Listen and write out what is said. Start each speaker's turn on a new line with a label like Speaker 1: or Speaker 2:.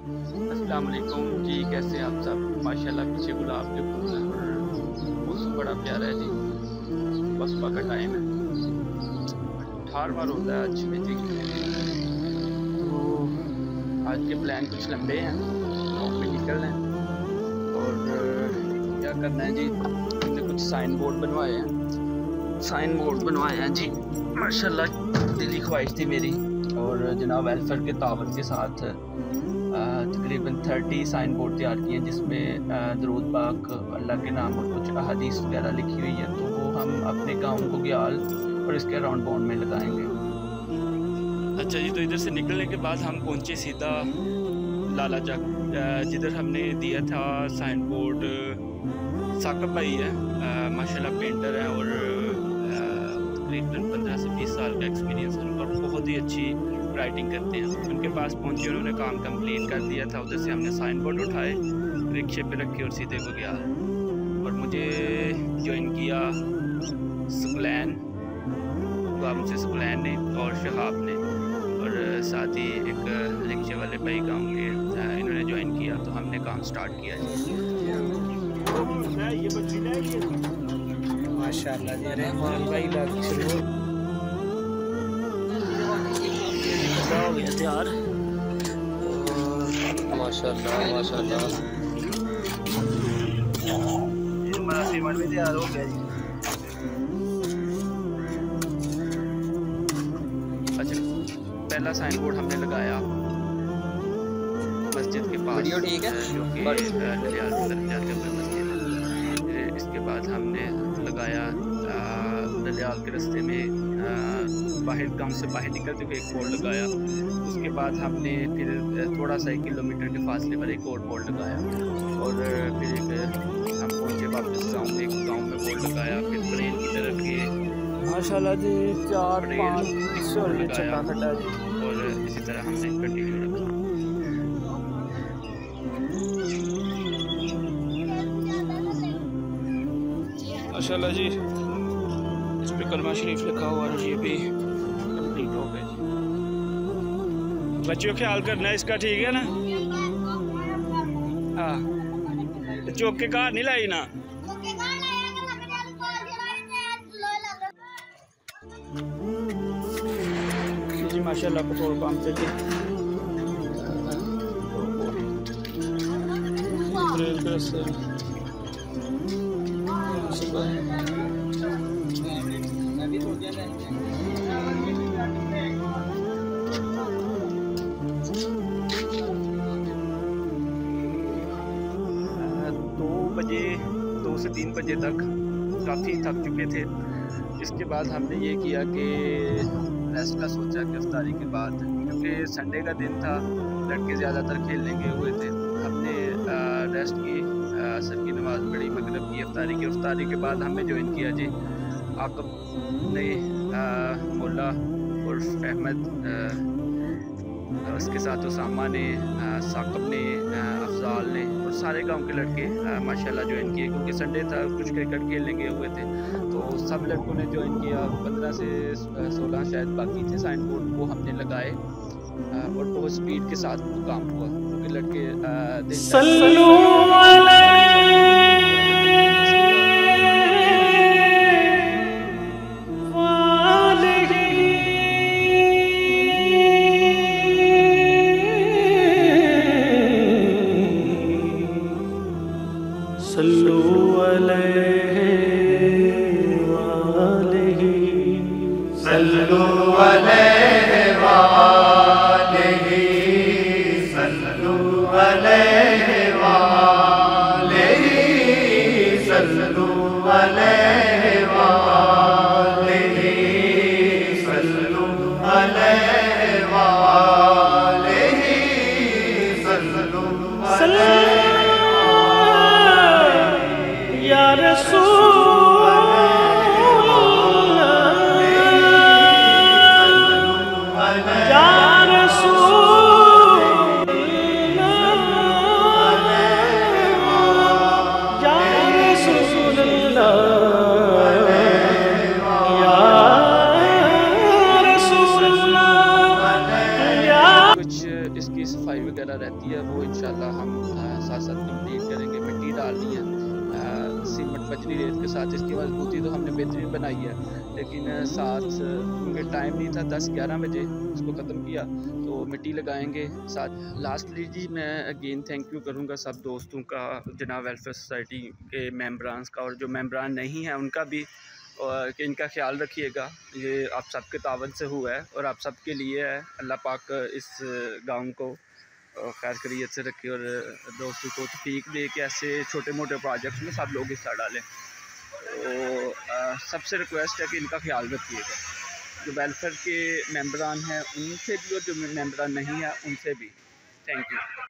Speaker 1: अस्सलाम वालेकुम जी, कैसे हैं आप सब। माशाल्लाह पीछे गुलाब के फूल हैं और मौसम बड़ा प्यारा है जी। सुबह सुबह का टाइम है, 18वां रोज़ा है आज में जी। तो आज के प्लान कुछ लंबे हैं, 9 में निकलना है और क्या करना है जी। हमने कुछ साइन बोर्ड बनवाए हैं जी। माशाल्लाह दिली ख्वाहिश थी मेरी और जनाब एल्फर के तावन के साथ तकरीबन 30 साइन बोर्ड तैयार किए हैं, जिसमें दरूद पाक, अल्लाह के नाम और कुछ अहादीस वगैरह लिखी हुई है। तो वो हम अपने गांव कोग्याल और इसके अराउंड बाउंड में लगाएंगे। अच्छा जी, तो इधर से निकलने के बाद हम पहुंचे सीधा लाला चक, जिधर हमने दिया था साइन बोर्ड। साकब भाई है, माशाल्लाह पेंटर है और तकरीबन 15 से 20 साल का एक्सपीरियंस है और बहुत ही अच्छी राइटिंग करते हैं। उनके पास पहुंचे, उन्होंने काम कंप्लीट कर दिया था। उधर से हमने साइन बोर्ड उठाए, रिक्शे पे रखे और सीधे को गया। और मुझे ज्वाइन किया सुकलैन, मुझसे सुकलैन ने और शहाब ने, और साथ ही एक रिक्शे वाले भाई गाँव के, इन्होंने ज्वाइन किया। तो हमने काम स्टार्ट किया जी।
Speaker 2: माशाल्लाह जी, रहमान भाई बाकी शुरू हो गया तैयार। माशाल्लाह माशाल्लाह हमारा सीमेंट भी तैयार हो गया जी।
Speaker 1: अच्छा, पहला साइन बोर्ड हमने लगाया मस्जिद के पास,
Speaker 2: वीडियो ठीक है,
Speaker 1: जो कि दरियाल की तरफ जाते हुए मस्जिद है। इसके बाद हमने लगाया दरियाल के रास्ते में बाहर, गांव से बाहर निकलते हुए एक बोर्ड लगाया। उसके बाद हमने फिर थोड़ा सा 1 किलोमीटर के फासले पर एक और बोर्ड लगाया और फिर हम पहुँचे वापस गांव में। एक गांव में बोर्ड लगाया, फिर प्लेन की तरफ गए।
Speaker 2: माशाल्लाह जी, 4-5 चक्का कटा जी।
Speaker 1: और इसी तरह हमने कंटिन्यू रखा।
Speaker 2: माशाल्लाह जी, इस पे कलमा शरीफ लिखा हुआ है, ये भी कंप्लीट हो गया। बच्चों ख्याल करना इसका, ठीक है ना। हाँ, चौक के कार नहीं लाई ना। जी माशाल्लाह पेट्रोल पंप से
Speaker 1: बजे 2 से 3 बजे तक काफ़ी थक चुके थे। इसके बाद हमने ये किया कि रेस्ट का सोचा कि इफ्तारी के बाद, क्योंकि संडे का दिन था, लड़के ज़्यादातर खेलने गए हुए थे। हमने रेस्ट की, असर की नमाज़ पढ़ी, मगरिब की, इफ्तारी के बाद हमने ज्वाइन किया जी। आकब ने, मोला और अहमद, उसके साथ उसामा ने, साकब ने, अफजाल ने और सारे गांव के लड़के माशाल्लाह ज्वाइन किए, क्योंकि संडे था, कुछ क्रिकेट खेलने गए हुए थे। तो सब लड़कों ने ज्वाइन किया। 15 से 16 शायद बाकी थे साइन बोर्ड, वो हमने लगाए और बहुत स्पीड के साथ वो काम हुआ, क्योंकि लड़के बाकी है वो इंशाल्लाह हम साथ साथ कंप्लीट करेंगे। मिट्टी डालनी है सीमेंट बजरी रेत के साथ। इसकी मजबूती तो हमने बेहतरीन बनाई है, लेकिन साथ क्योंकि टाइम नहीं था, 10-11 बजे इसको ख़त्म किया, तो मिट्टी लगाएंगे साथ। लास्टली जी मैं अगेन थैंक यू करूँगा सब दोस्तों का, जनाब वेलफेयर सोसाइटी के मेंबरान का, और जो मेंबरान नहीं हैं उनका भी, और कि इनका ख्याल रखिएगा। ये आप सबके तावन से हुआ है और आप सबके लिए है। अल्लाह पाक इस गाँव को खैर खैरियत से रखे और दोस्तों को तौफीक दे के ऐसे छोटे मोटे प्रोजेक्ट्स में सब लोग हिस्सा डालें। तो सबसे रिक्वेस्ट है कि इनका ख्याल रखिएगा, जो वेलफेयर के मेंबरान हैं उनसे भी और जो मेंबरान नहीं है उनसे भी। Thank you.